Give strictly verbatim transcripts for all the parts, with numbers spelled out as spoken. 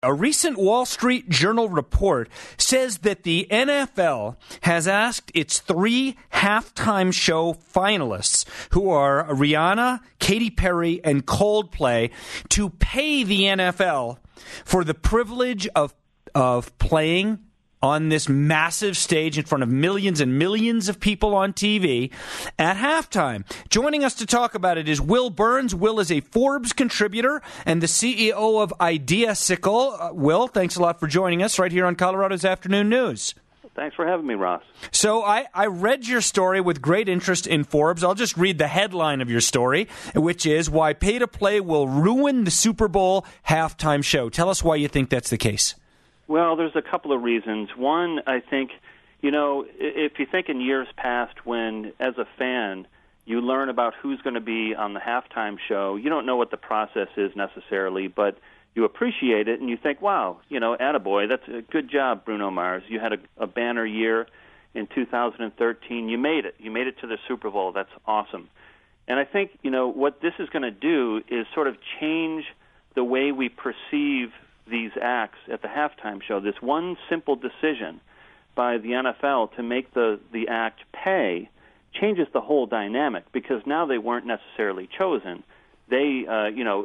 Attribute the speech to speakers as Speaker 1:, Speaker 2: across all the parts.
Speaker 1: A recent Wall Street Journal report says that the N F L has asked its three halftime show finalists, who are Rihanna, Katy Perry, and Coldplay, to pay the N F L for the privilege of of playing on this massive stage in front of millions and millions of people on T V at halftime. Joining us to talk about it is Will Burns. Will is a Forbes contributor and the C E O of Ideasicle. Uh, Will, thanks a lot for joining us right here on Colorado's Afternoon News.
Speaker 2: Thanks for having me, Ross.
Speaker 1: So I, I read your story with great interest in Forbes. I'll just read the headline of your story, which is Why Pay-to-Play Will Ruin the Super Bowl Halftime Show. Tell us why you think that's the case.
Speaker 2: Well, there's a couple of reasons. One, I think, you know, if you think in years past when, as a fan, you learn about who's going to be on the halftime show, you don't know what the process is necessarily, but you appreciate it and you think, wow, you know, attaboy, that's a good job, Bruno Mars. You had a, a banner year in two thousand thirteen. You made it. You made it to the Super Bowl. That's awesome. And I think, you know, what this is going to do is sort of change the way we perceive these acts at the halftime show. This one simple decision by the N F L to make the, the act pay changes the whole dynamic, because now they weren't necessarily chosen. They, uh, you know,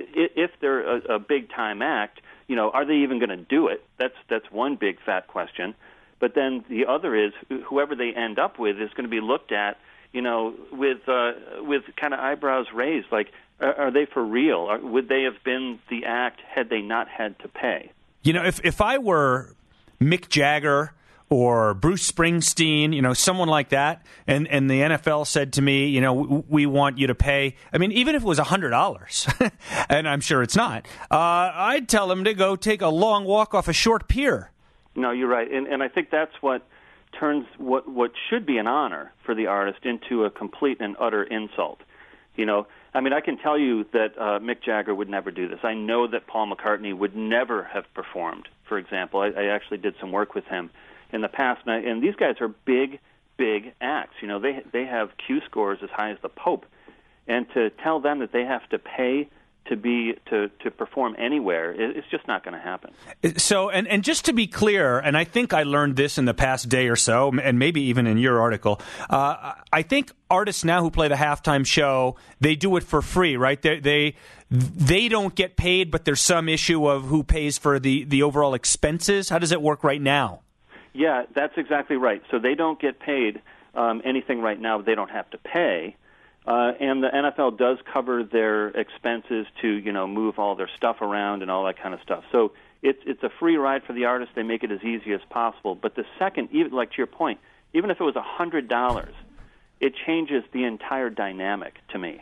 Speaker 2: if they're a, a big-time act, you know, are they even going to do it? That's that's one big fat question. But then the other is whoever they end up with is going to be looked at, you know, with uh, with kind of eyebrows raised, like, are, are they for real? Are, would they have been the act had they not had to pay?
Speaker 1: You know, if if I were Mick Jagger or Bruce Springsteen, you know, someone like that, and, and the N F L said to me, you know, we, we want you to pay, I mean, even if it was one hundred dollars, and I'm sure it's not, uh, I'd tell them to go take a long walk off a short pier.
Speaker 2: No, you're right, and, and I think that's what turns what, what should be an honor for the artist into a complete and utter insult. You know, I mean, I can tell you that uh, Mick Jagger would never do this. I know that Paul McCartney would never have performed, for example. I, I actually did some work with him in the past, and, I, and these guys are big, big acts. You know, they they have Q scores as high as the Pope, and to tell them that they have to pay to be to, to perform anywhere, it's just not going to happen.
Speaker 1: So, and, and just to be clear, and I think I learned this in the past day or so, and maybe even in your article, uh, I think artists now who play the halftime show, they do it for free, right? They they they don't get paid, but there's some issue of who pays for the, the overall expenses. How does it work right now?
Speaker 2: Yeah, that's exactly right. So they don't get paid um, anything right now. They don't have to pay. Uh, and the N F L does cover their expenses to, you know, move all their stuff around and all that kind of stuff. So it's it's a free ride for the artist. They make it as easy as possible. But the second, even like to your point, even if it was one hundred dollars, it changes the entire dynamic to me.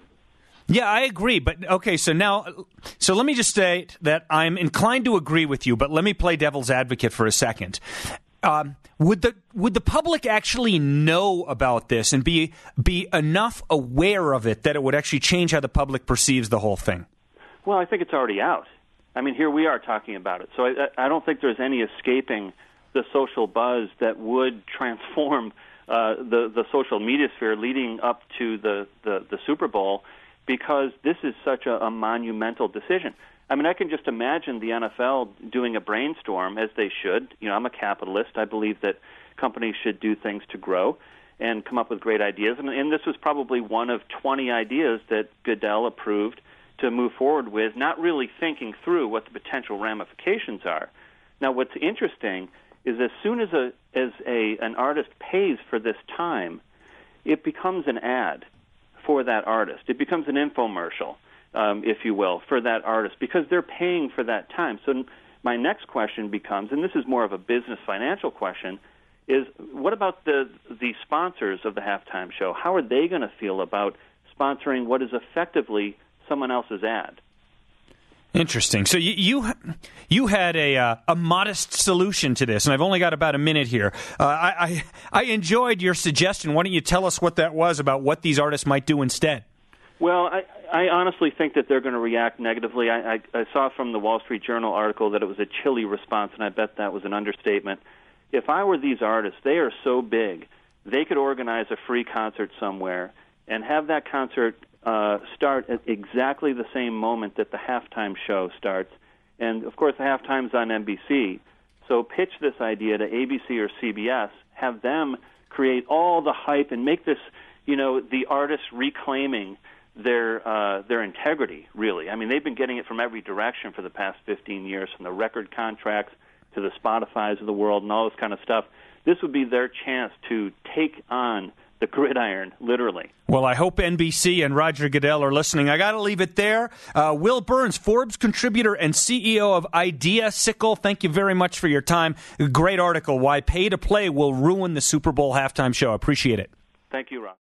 Speaker 1: Yeah, I agree. But, okay, so now, so let me just state that I'm inclined to agree with you, but let me play devil's advocate for a second. Um, would the would the public actually know about this and be be enough aware of it that it would actually change how the public perceives the whole thing?
Speaker 2: Well, I think it's already out. I mean, here we are talking about it. So I, I don't think there's any escaping the social buzz that would transform uh, the the social media sphere leading up to the, the, the Super Bowl, because this is such a, a monumental decision. I mean, I can just imagine the N F L doing a brainstorm, as they should. You know, I'm a capitalist. I believe that companies should do things to grow and come up with great ideas. And, and this was probably one of twenty ideas that Goodell approved to move forward with, not really thinking through what the potential ramifications are. Now, what's interesting is as soon as a as a an artist pays for this time, it becomes an ad for that artist. It becomes an infomercial. Um, if you will, for that artist, because they're paying for that time. So my next question becomes, and this is more of a business financial question, is what about the the sponsors of the halftime show? How are they going to feel about sponsoring what is effectively someone else's ad?
Speaker 1: Interesting. So you you, you had a uh, a modest solution to this, and I've only got about a minute here. Uh, I, I I enjoyed your suggestion. Why don't you tell us what that was about what these artists might do instead?
Speaker 2: Well, I, I honestly think that they're going to react negatively. I, I, I saw from the Wall Street Journal article that it was a chilly response, and I bet that was an understatement. If I were these artists, they are so big, they could organize a free concert somewhere and have that concert uh, start at exactly the same moment that the halftime show starts, And, of course, the halftime's on N B C. So pitch this idea to A B C or C B S, have them create all the hype and make this, you know, the artists reclaiming their uh, their integrity, really. I mean, they've been getting it from every direction for the past fifteen years, from the record contracts to the Spotifys of the world and all this kind of stuff. This would be their chance to take on the gridiron, literally.
Speaker 1: Well, I hope N B C and Roger Goodell are listening. I got to leave it there. Uh, Will Burns, Forbes contributor and C E O of Ideasicle, thank you very much for your time. Great article, Why Pay to Play Will Ruin the Super Bowl Halftime Show. Appreciate it.
Speaker 2: Thank you, Rob.